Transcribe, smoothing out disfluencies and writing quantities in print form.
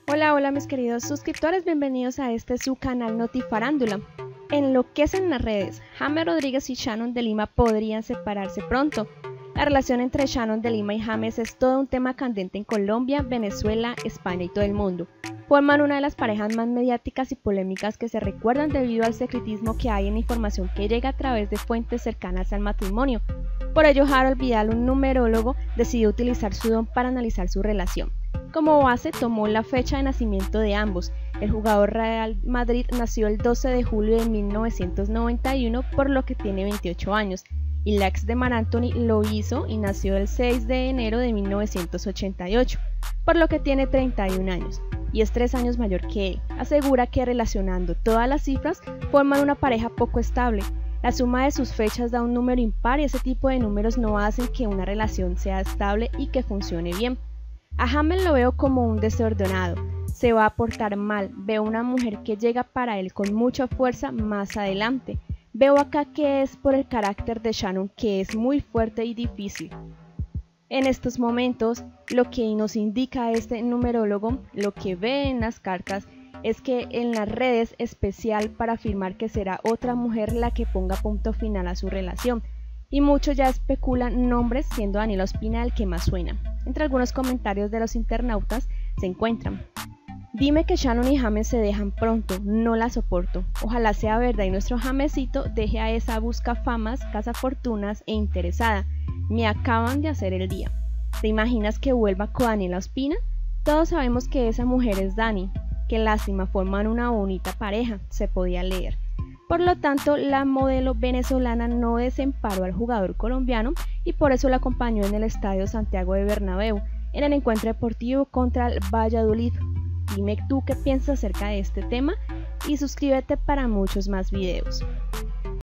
Hola mis queridos suscriptores, bienvenidos a su canal Notifarándula. Enloquecen las redes, James Rodríguez y Shannon de Lima podrían separarse pronto. La relación entre Shannon de Lima y James es todo un tema candente en Colombia, Venezuela, España y todo el mundo. Forman una de las parejas más mediáticas y polémicas que se recuerdan debido al secretismo que hay en la información que llega a través de fuentes cercanas al matrimonio. Por ello, Harold Vidal, un numerólogo, decidió utilizar su don para analizar su relación. Como base tomó la fecha de nacimiento de ambos. El jugador Real Madrid nació el 12 de julio de 1991, por lo que tiene 28 años, y la ex de Mar Anthony lo hizo y nació el 6 de enero de 1988, por lo que tiene 31 años, y es 3 años mayor que él. Asegura que relacionando todas las cifras forman una pareja poco estable. La suma de sus fechas da un número impar y ese tipo de números no hacen que una relación sea estable y que funcione bien. A James lo veo como un desordenado, se va a portar mal, veo una mujer que llega para él con mucha fuerza más adelante. Veo acá que es por el carácter de Shannon, que es muy fuerte y difícil. En estos momentos, lo que nos indica este numerólogo, lo que ve en las cartas, es que en las redes es especial para afirmar que será otra mujer la que ponga punto final a su relación. Y muchos ya especulan nombres, siendo Daniela Ospina el que más suena. Entre algunos comentarios de los internautas se encuentran: dime que Shannon y James se dejan pronto, no la soporto. Ojalá sea verdad y nuestro Jamesito deje a esa buscafamas, cazafortunas e interesada. Me acaban de hacer el día. ¿Te imaginas que vuelva con Daniela Ospina? Todos sabemos que esa mujer es Dani. Qué lástima, forman una bonita pareja, se podía leer. Por lo tanto, la modelo venezolana no desamparó al jugador colombiano y por eso lo acompañó en el Estadio Santiago de Bernabéu en el encuentro deportivo contra el Valladolid. Dime tú qué piensas acerca de este tema y suscríbete para muchos más videos.